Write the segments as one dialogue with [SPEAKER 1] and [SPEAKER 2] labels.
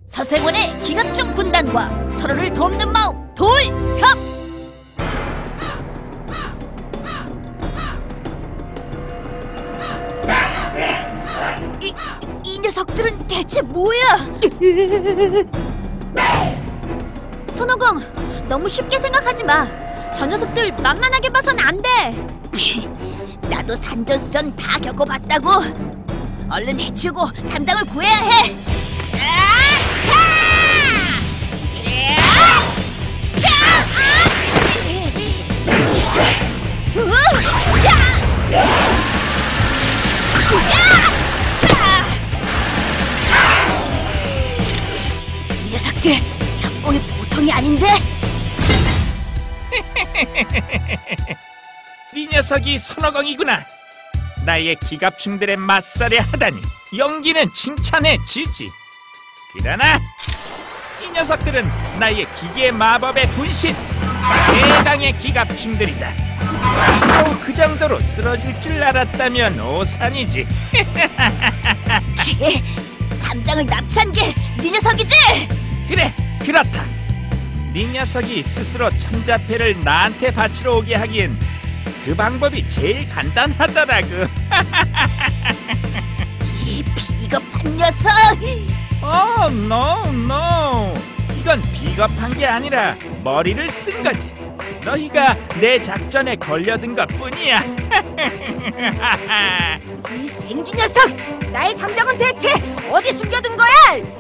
[SPEAKER 1] 서생원의 기갑충 군단과 서로를 돕는 마음 돌협! 이 녀석들은 대체 뭐야? 손오공, 너무 쉽게 생각하지 마. 저 녀석들 만만하게 봐선 안 돼. 나도 산전수전 다 겪어봤다고. 얼른 해치우고 삼장을 구해야 해. 이 녀석들 협공이 보통이 아닌데?
[SPEAKER 2] 네 녀석이 손오공이구나. 나의 기갑충들의 맞서려 하다니 용기는 칭찬해 주지. 그러나 이 녀석들은 나의 기계 마법의 분신 대강의 기갑충들이다. 또 그 정도로 쓰러질 줄 알았다면 오산이지.
[SPEAKER 1] 치, 삼장을 납치한 게 네 녀석이지?
[SPEAKER 2] 그래, 그렇다. 네 녀석이 스스로 천자패를 나한테 바치러 오게 하기엔 그 방법이 제일 간단하더라고.
[SPEAKER 1] 이 비겁한 녀석!
[SPEAKER 2] no. 이건 비겁한 게 아니라 머리를 쓴 거지. 너희가 내 작전에 걸려든 것뿐이야.
[SPEAKER 1] 이 생쥐 녀석! 나의 삼장은 대체 어디 숨겨둔 거야?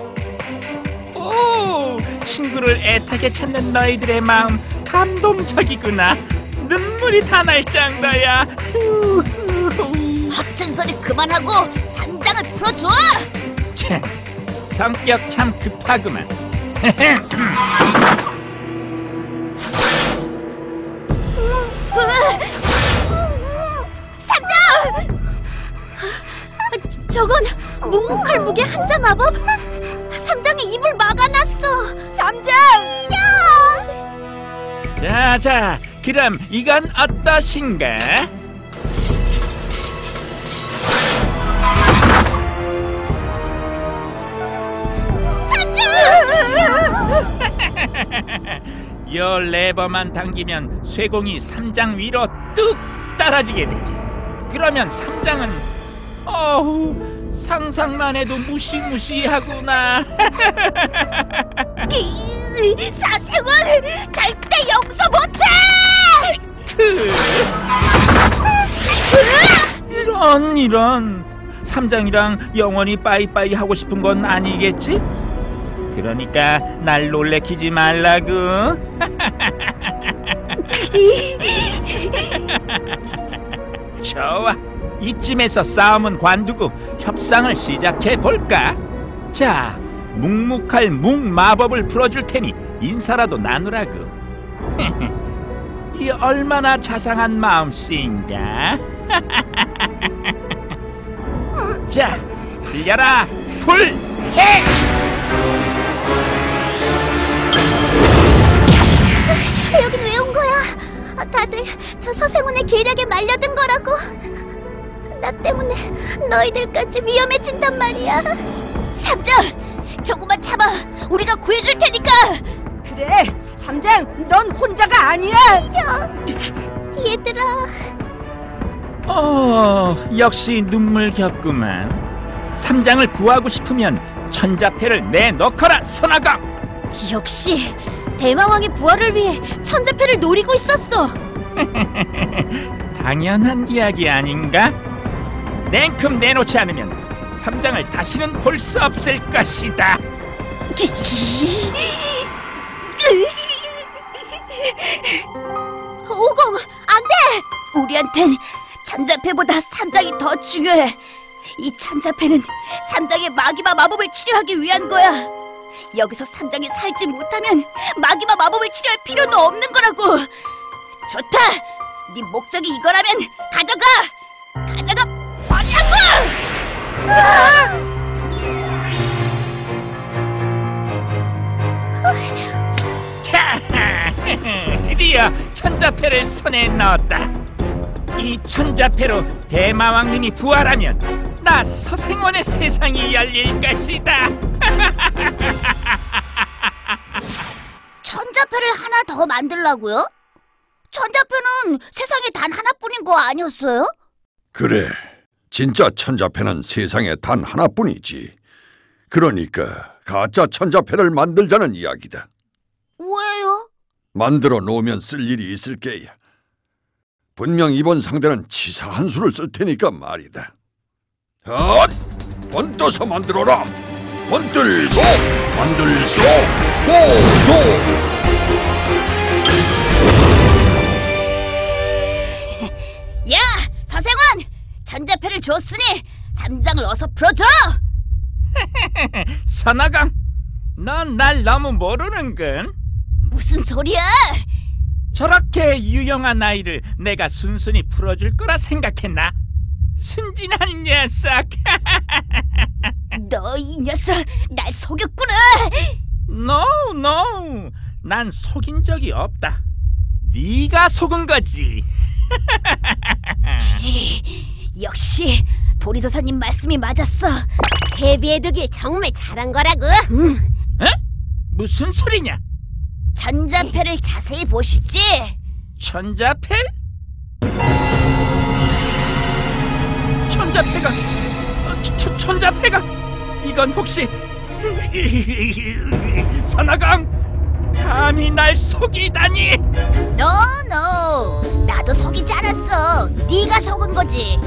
[SPEAKER 2] 오, 친구를 애타게 찾는 너희들의 마음 감동적이구나. 눈물이 다 날 정도야.
[SPEAKER 1] 허튼 소리 그만하고 삼장을 풀어줘!
[SPEAKER 2] 참, 성격 참 급하구만.
[SPEAKER 1] 삼장! 저건 묵묵할 무게 한자 마법? 삼장의 입을 막아놨어. 삼장!
[SPEAKER 2] 자, 그럼 이건 어떠신가? 요 레버만 당기면 쇠공이 삼장 위로 뚝 떨어지게 되지. 그러면 삼장은 상상만 해도 무시무시하구나.
[SPEAKER 1] 사생활 절대 용서 못해!
[SPEAKER 2] 이런 삼장이랑 영원히 빠이빠이 하고 싶은 건 아니겠지? 그러니까 날 놀래키지 말라고. 좋아, 이쯤에서 싸움은 관두고 협상을 시작해볼까? 자, 묵묵할 묵마법을 풀어줄 테니 인사라도 나누라고. 이 얼마나 자상한 마음씨인가? 자, 풀려라, 풀해!
[SPEAKER 1] 여긴 왜 온 거야? 다들 저 서생원의 계략에 말려든 거라고. 나 때문에 너희들까지 위험해진단 말이야. 삼장! 조금만 참아! 우리가 구해줄 테니까!
[SPEAKER 3] 그래! 삼장! 넌 혼자가 아니야!
[SPEAKER 1] 얘들아...
[SPEAKER 2] 역시 눈물겹구만. 삼장을 구하고 싶으면 천자패를 내놓거라, 손오공!
[SPEAKER 1] 역시 대마왕의 부활을 위해 천자패를 노리고 있었어.
[SPEAKER 2] 당연한 이야기 아닌가? 냉큼 내놓지 않으면 삼장을 다시는 볼 수 없을 것이다.
[SPEAKER 1] 오공, 안 돼! 우리한텐 천자패보다 삼장이 더 중요해. 이 천자패는 삼장의 마기마 마법을 치료하기 위한 거야. 여기서 삼장이 살지 못하면 마기마 마법을 치료할 필요도 없는 거라고. 좋다! 네 목적이 이거라면 가져가 버려고!
[SPEAKER 2] 자, 드디어 천자패를 손에 넣었다. 이 천자패로 대마왕님이 부활하면 나 서생원의 세상이 열릴 것이다.
[SPEAKER 1] 만들라고요? 천자패는 세상에 단 하나뿐인 거 아니었어요?
[SPEAKER 4] 그래, 진짜 천자패는 세상에 단 하나뿐이지. 그러니까 가짜 천자패를 만들자는 이야기다.
[SPEAKER 1] 왜요?
[SPEAKER 4] 만들어 놓으면 쓸 일이 있을 게야. 분명 이번 상대는 치사한 수를 쓸 테니까 말이다. 번 떠서 만들어라. 번들고 만들죠. 보조.
[SPEAKER 1] 야, 서생원! 천자패를 줬으니 삼장을 어서 풀어줘!
[SPEAKER 2] 선아강, 넌 날 너무 모르는군.
[SPEAKER 1] 무슨 소리야?
[SPEAKER 2] 저렇게 유용한 아이를 내가 순순히 풀어줄 거라 생각했나? 순진한 녀석.
[SPEAKER 1] 너 이 녀석 날 속였구나.
[SPEAKER 2] No, 난 속인 적이 없다. 네가 속은 거지.
[SPEAKER 1] 역시 보리도사님 말씀이 맞았어.
[SPEAKER 5] 대비해두길 정말 잘한 거라고.
[SPEAKER 2] 에? 무슨 소리냐?
[SPEAKER 1] 천자패를 자세히 보시지.
[SPEAKER 2] 천자패? 천자패가 천자패가 이건 혹시 선아강, 감히 날 속이다니.
[SPEAKER 1] 노, 나도 속이지 않았어. 네가 속은 거지.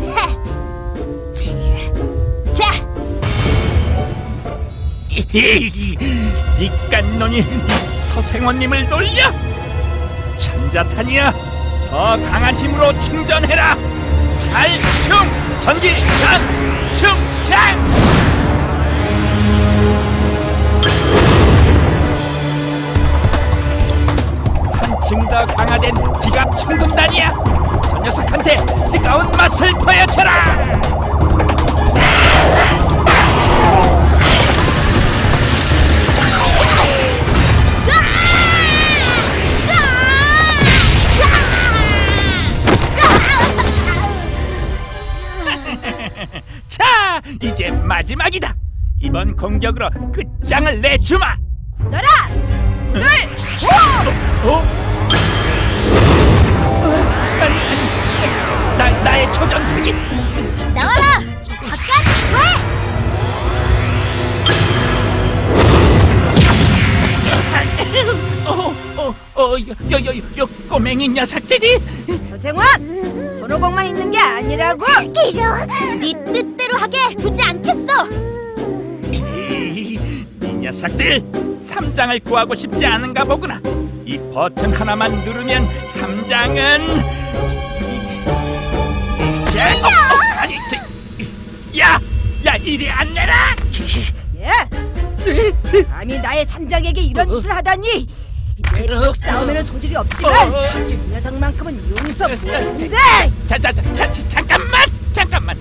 [SPEAKER 1] 자,
[SPEAKER 2] 니깐놈이 서생원님을 놀려? 천자탄이야, 더 강한 힘으로 충전해라. 전기전 충전! 한층 더 강화된 기갑 충분단이야. 저 녀석한테 뜨거운 맛을 보여줘라. 자, 이제 마지막이다. 이번 공격으로 끝장을 내주마.
[SPEAKER 3] 너라!
[SPEAKER 2] 나의 초전색이
[SPEAKER 1] 나와라! 바깥
[SPEAKER 2] 요 꼬맹이 녀석들이.
[SPEAKER 3] 서생원! 손오공만 있는 게 아니라고!
[SPEAKER 1] 네 뜻대로 하게 두지 않겠어.
[SPEAKER 2] 이 녀석들, 삼장을 구하고 싶지 않은가 보구나. 이 버튼 하나만 누르면 삼장은 아니, 야, 이리 안 내라.
[SPEAKER 3] 예? 감히 나의 삼장에게 이런 짓을 하다니! 내 비록 싸우면 소질이 없지만 이 녀석만큼은 용서 못한대!
[SPEAKER 2] 잠깐만.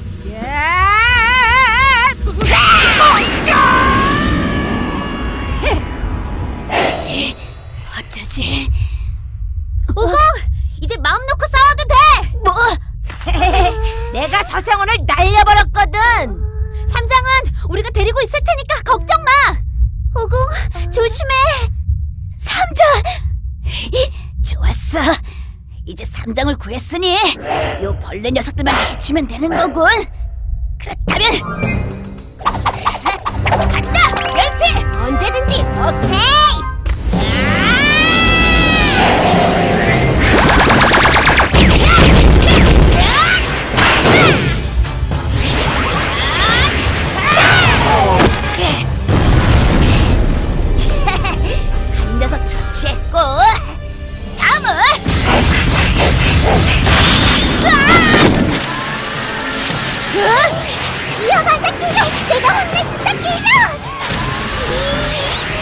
[SPEAKER 1] 어쩌지? 오공! 이제 마음 놓고 싸워도 돼! 뭐?
[SPEAKER 3] 내가 서생원을 날려버렸거든!
[SPEAKER 1] 삼장은 우리가 데리고 있을 테니까 걱정 마! 오공, 조심해! 삼장! 좋았어! 이제 삼장을 구했으니 요 벌레 녀석들만 해치면 되는 거군! 그렇다면 간다! 웰피!
[SPEAKER 5] 언제든지 오케이.
[SPEAKER 1] 한 녀석 처치했고 다음은
[SPEAKER 5] 위험하다 키로. 내가 혼내준다 키로.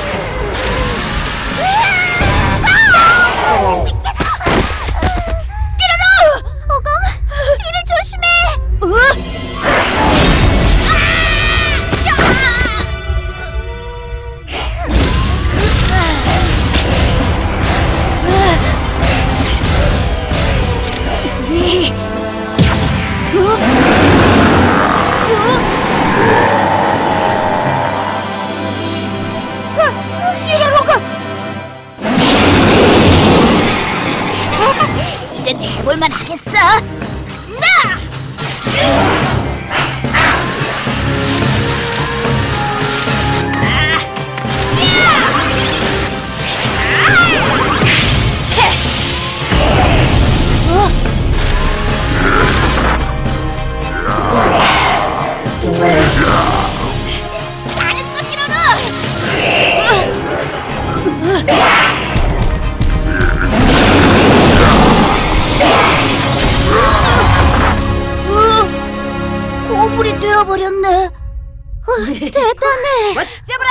[SPEAKER 1] 대단해.
[SPEAKER 3] 어쩌부래?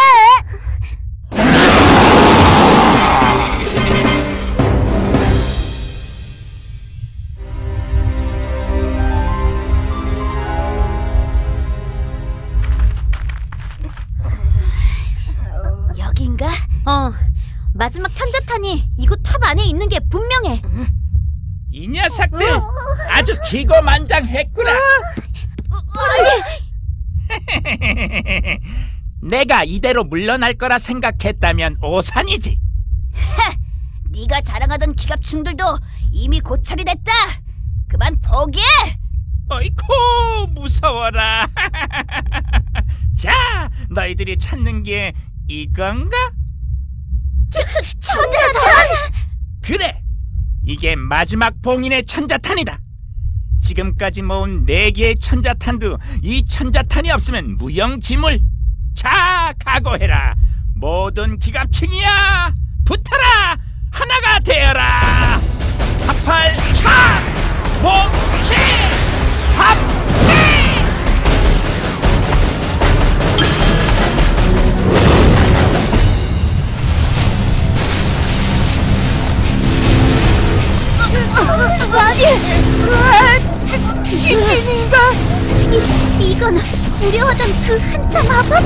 [SPEAKER 1] 여긴가? 마지막 천자탄이 이곳 탑 안에 있는 게 분명해.
[SPEAKER 2] 이 녀석들 아주 기고만장했구나. 내가 이대로 물러날 거라 생각했다면 오산이지.
[SPEAKER 1] 네가 자랑하던 기갑충들도 이미 고철이 됐다. 그만 포기해.
[SPEAKER 2] 어이쿠 무서워라. 자, 너희들이 찾는 게 이건가?
[SPEAKER 1] 천자탄!
[SPEAKER 2] 그래, 이게 마지막 봉인의 천자탄이다. 지금까지 모은 4개의 천자탄도 이 천자탄이 없으면 무용지물. 자, 각오해라. 모든 기갑충이야, 붙어라. 하나가 되어라. 합팔합 봉체 합체.
[SPEAKER 3] 아니, 시진인가?
[SPEAKER 1] 이건 우려하던 그 한자 마법?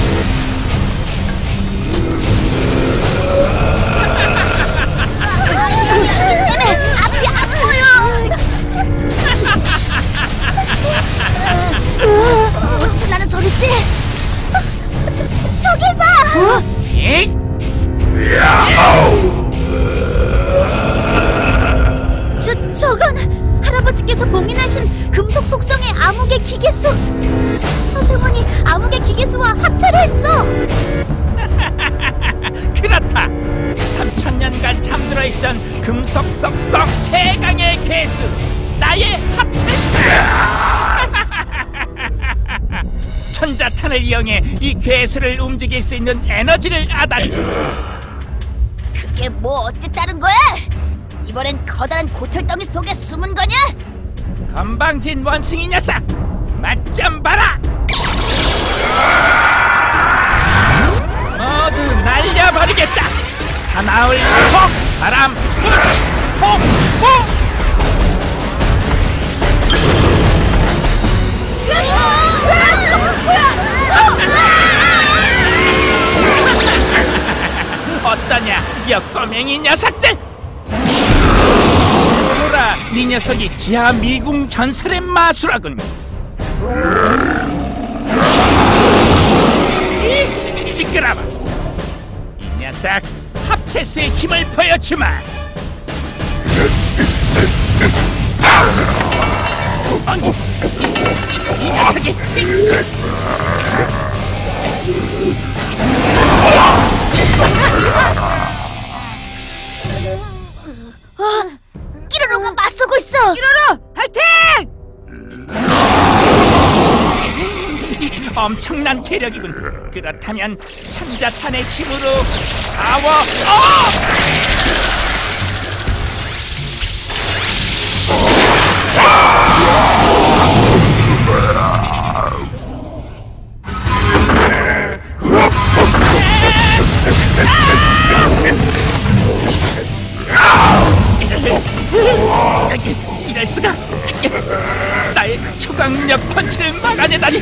[SPEAKER 1] 여기 때문에 앞이 안 보여. 어디서 나는 소리지? 저길 봐. 저건 할아버지께서 봉인하신 금속 속성의 암흑의 기계수. 서승원이 암흑의 기계수와 합체를 했어.
[SPEAKER 2] 그렇다. 3000년간 잠들어 있던 금속 속성 최강의 괴수, 나의 합체수. 천자탄을 이용해 이 괴수를 움직일 수 있는 에너지를 얻었지.
[SPEAKER 1] 그게 뭐 어쨌다는 거야? 이번엔 커다란 고철덩이 속에 숨은 거냐?
[SPEAKER 2] 건방진 원숭이 녀석, 맛 좀 봐라. 모두 날려버리겠다. 사나울 폭, 바람 폭, 폭. 어떠냐, 역꺼맹이 녀석들. 보라, 네 녀석이 지하 미궁 전설의 마술하군. 시끄러워. 이 녀석, 합체수의 힘을 보여주마. 이 녀석이
[SPEAKER 1] 끼로로가 맞서고 있어.
[SPEAKER 3] 끼로로 화이팅!
[SPEAKER 2] 엄청난 괴력이군. 그렇다면 천자탄의 힘으로 파워 이럴 수가. 나의 초강력 펀치를 막아내다니.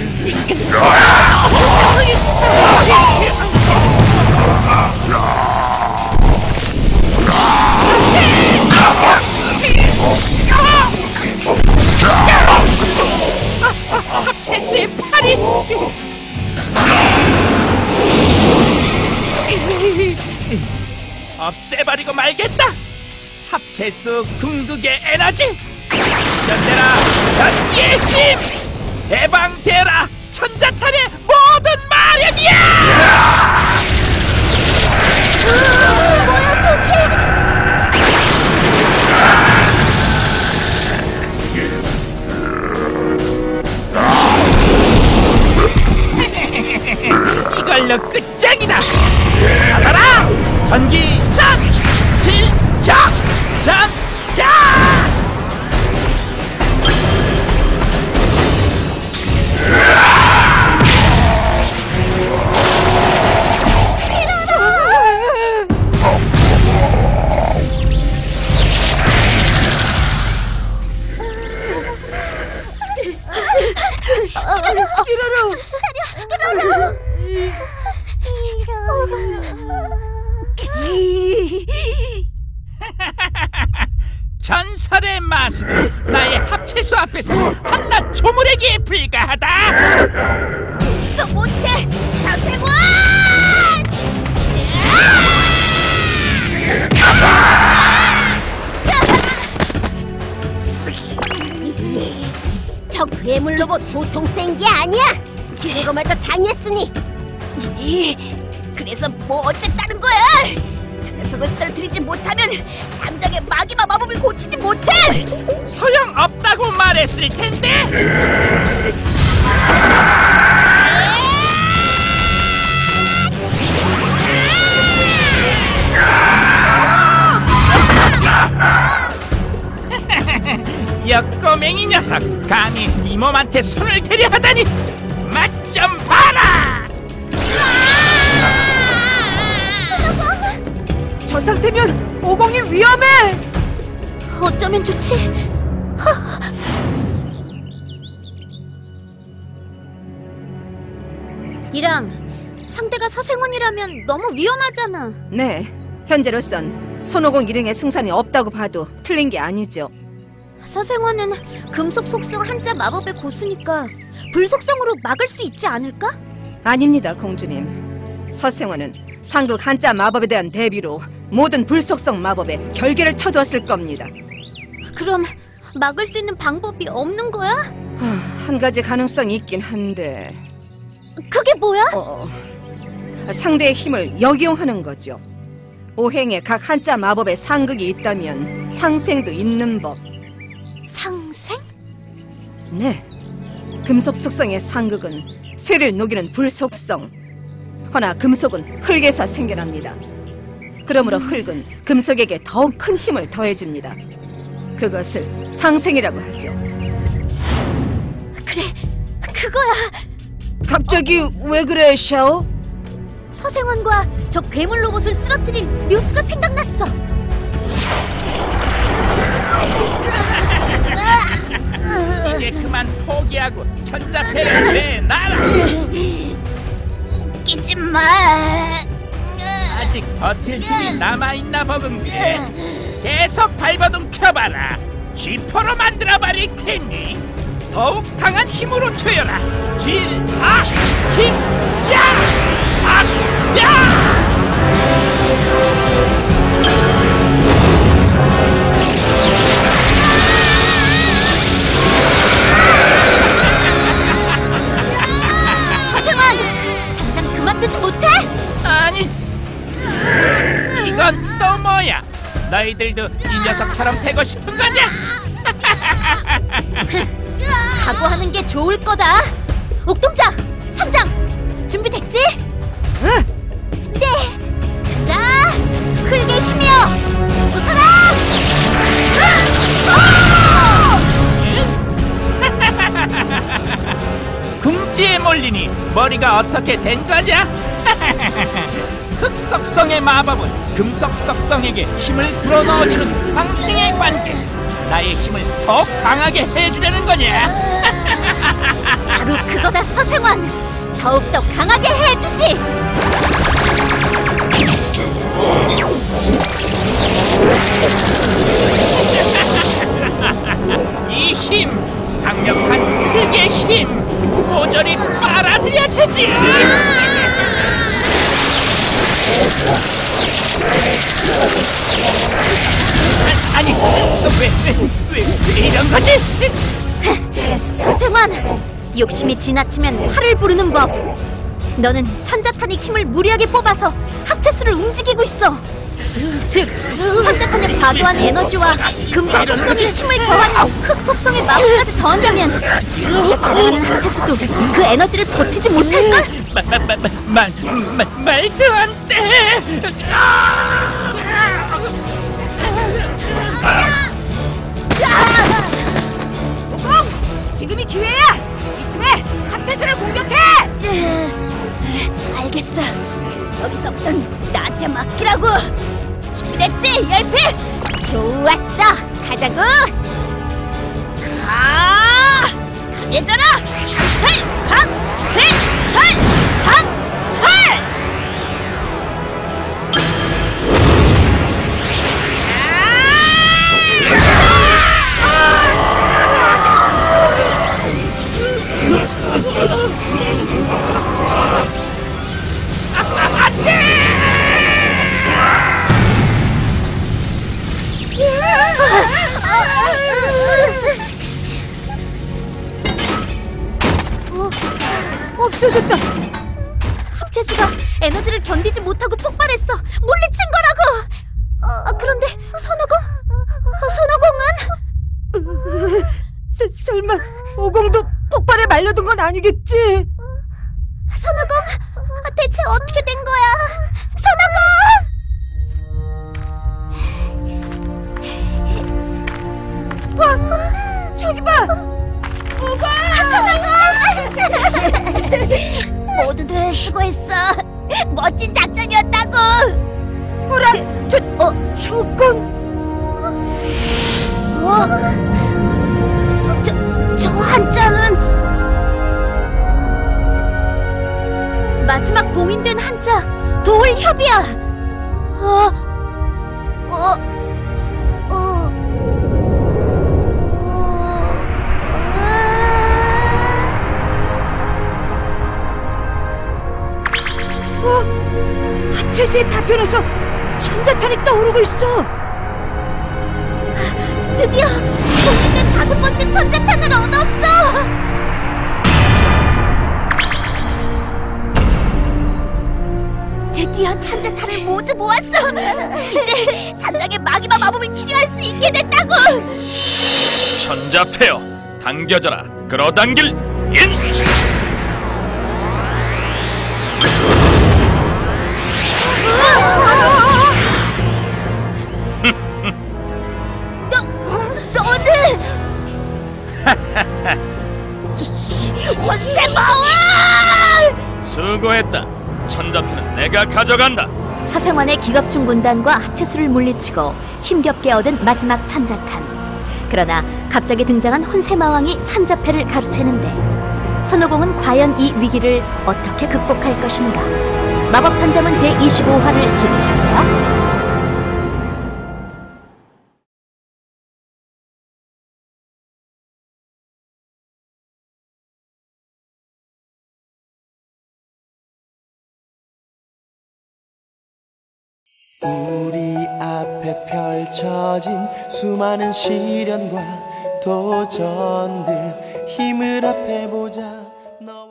[SPEAKER 2] 합체수의 팔이 없애버리고 말겠다. 합체수 궁극의 에너지, 연대라 전기의 힘, 해방되라 천자탄의 모든 마력이야.
[SPEAKER 1] 뭐야 저게?
[SPEAKER 2] 이걸로 끝장이다. 받아라 전기전 실격 전격. 전설의 마술은 나의 합체수 앞에서 한낱 조물에게 불과하다.
[SPEAKER 1] 서 못해 서생원!
[SPEAKER 5] 저 괴물 로봇 보통 센 게 아니야. 그리고마저 당했으니.
[SPEAKER 1] 그래서 뭐 어쨌다는 거야? 저 녀석을 쓰러뜨리지 못하면 상장의 마기마 마법을 고치지 못해!
[SPEAKER 2] 소용없다고 말했을 텐데. 역꼬맹이 녀석, 감히 이 몸한테 손을 대려 하다니. 맛 좀 봐라.
[SPEAKER 3] 저 상태면 오공이 위험해.
[SPEAKER 1] 어쩌면 좋지? 이랑 상대가 서생원이라면 너무 위험하잖아.
[SPEAKER 3] 네, 현재로선 손오공 일행의 승산이 없다고 봐도 틀린 게 아니죠.
[SPEAKER 1] 서생원은 금속 속성 한자 마법의 고수니까 불 속성으로 막을 수 있지 않을까?
[SPEAKER 3] 아닙니다, 공주님. 서생원은 상극 한자 마법에 대한 대비로 모든 불속성 마법에 결계를 쳐두었을 겁니다.
[SPEAKER 1] 그럼 막을 수 있는 방법이 없는 거야?
[SPEAKER 3] 한 가지 가능성이 있긴 한데
[SPEAKER 1] 그게 뭐야?
[SPEAKER 3] 상대의 힘을 역이용하는 거죠. 오행에 각 한자 마법에 상극이 있다면 상생도 있는 법.
[SPEAKER 1] 상생?
[SPEAKER 3] 네, 금속 속성의 상극은 쇠를 녹이는 불속성. 허나 금속은 흙에서 생겨납니다. 그러므로 흙은 금속에게 더욱 큰 힘을 더해줍니다. 그것을 상생이라고 하죠.
[SPEAKER 1] 그래, 그거야.
[SPEAKER 3] 갑자기 왜 그래, 샤오?
[SPEAKER 1] 서생원과 저 괴물 로봇을 쓰러뜨릴 묘수가 생각났어.
[SPEAKER 2] 이제 그만 포기하고 천자패를 내놔라.
[SPEAKER 1] 웃기지 마.
[SPEAKER 2] 아직 버틸 힘이 남아있나 보군데. 계속 발버둥 쳐봐라. 쥐포로 만들어버릴 테니 더욱 강한 힘으로 쳐여라. 쥐아 힘야 악야.
[SPEAKER 1] 서생원, 당장 그만두지 못해?
[SPEAKER 2] 아니, 이건 또 뭐야? 너희들도 이 녀석처럼 되고 싶은 거냐?
[SPEAKER 1] 각오하는 게 좋을 거다. 옥동자, 삼장, 준비됐지?
[SPEAKER 3] 응.
[SPEAKER 1] 네, 간다. 흙의 힘이여, 솟아라!
[SPEAKER 2] 궁지에 몰리니 머리가 어떻게 된 거냐? 흑석성의 마법은 금속석성에게 힘을 불어넣어주는 상생의 관계. 나의 힘을 더 강하게 해주려는 거냐?
[SPEAKER 1] 바로 그거다, 서생원. 더욱더 강하게 해주지.
[SPEAKER 2] 이 힘, 강력한 흙의 힘, 모조리 빨아들여주지. 아니, 왜 이런 거지?
[SPEAKER 1] 서생원, 욕심이 지나치면 화를 부르는 법. 너는 천자탄의 힘을 무리하게 뽑아서 합체수를 움직이고 있어. 즉, 천자탄의 과도한 에너지와 금속 속성의 힘을 더한 흙 속성의 마법까지 더한다면 우리가 자랑하는 합체수도 그 에너지를 버티지 못할걸?
[SPEAKER 2] 말도 안 돼.
[SPEAKER 3] 오공! 지금이 기회야! 이 틈에 합체수를 공격해!
[SPEAKER 1] 알겠어. 여기서부턴 나한테 맡기라고. 준비됐지, 열필?
[SPEAKER 5] 좋았어. 가자고.
[SPEAKER 1] 강해져라! 강철! 강철! 강철!
[SPEAKER 3] 없어졌다.
[SPEAKER 1] 합체수가 에너지를 견디지 못하고 폭발했어. 물리친 거라고. 그런데 선호공은?
[SPEAKER 3] 설마 오공도 폭발에 말려든 건 아니겠지?
[SPEAKER 1] 선호공, 대체 어떻게 된 거야? 선호공!
[SPEAKER 3] 와, 저기 봐. 오공!
[SPEAKER 1] 선호공! 모두들 수고했어. 멋진 작전이었다고.
[SPEAKER 3] 어라, 저건
[SPEAKER 1] 저 한자는 마지막 봉인된 한자 도울협이야.
[SPEAKER 3] 합체수의 파편에서 천자탄이 떠오르고 있어.
[SPEAKER 1] 드디어 봉인된 5번째 천자탄을 얻었어. 드디어 천자탄을 모두 모았어. 이제 산장의 마기마 마법을 치료할 수 있게 됐다고.
[SPEAKER 2] 천자폐여 당겨져라. 끌어당길 인.
[SPEAKER 1] 너는 혼세마왕!
[SPEAKER 2] 수고했다. 천자폐는 내가 가져간다.
[SPEAKER 1] 서생원의 기겁충 군단과 합체수를 물리치고 힘겹게 얻은 마지막 천자탄. 그러나 갑자기 등장한 혼세마왕이 천자폐를 가로채는데 선호공은 과연 이 위기를 어떻게 극복할 것인가? 마법천자문 제25화를 기대해주세요.
[SPEAKER 6] 우리 앞에 펼쳐진 수많은 시련과 도전들 힘을 합해보자.